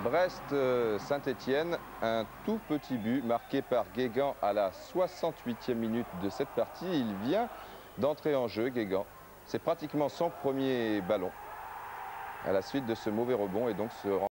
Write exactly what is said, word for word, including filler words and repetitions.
Brest-Saint-Étienne, un tout petit but marqué par Guégan à la soixante-huitième minute de cette partie. Il vient d'entrer en jeu, Guégan. C'est pratiquement son premier ballon à la suite de ce mauvais rebond et donc ce